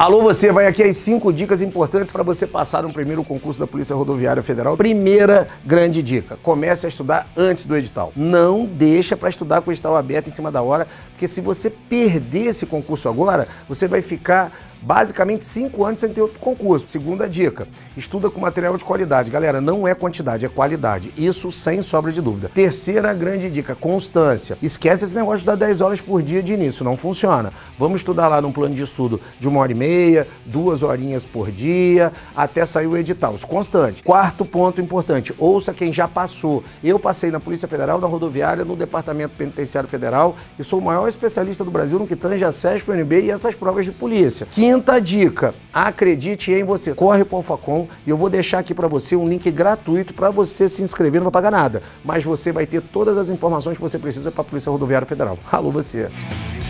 Alô, você, vai aqui as 5 dicas importantes para você passar no primeiro concurso da Polícia Rodoviária Federal. Primeira grande dica, comece a estudar antes do edital. Não deixa para estudar com o edital aberto em cima da hora, porque se você perder esse concurso agora, você vai ficar basicamente 5 anos sem ter outro concurso. Segunda dica, estuda com material de qualidade. Galera, não é quantidade, é qualidade. Isso sem sobra de dúvida. Terceira grande dica, constância. Esquece esse negócio de estudar 10 horas por dia de início, não funciona. Vamos estudar lá num plano de estudo de 1h30, 2 horinhas por dia, até sair o edital. Constante. Quarto ponto importante, ouça quem já passou. Eu passei na Polícia Federal, na Rodoviária, no Departamento Penitenciário Federal e sou o maior especialista do Brasil no que tange a SESP, UNB e essas provas de polícia. Quinta dica, acredite em você. Corre para o Alfacom e eu vou deixar aqui para você um link gratuito para você se inscrever, não vai pagar nada, mas você vai ter todas as informações que você precisa para a Polícia Rodoviária Federal. Alô, você!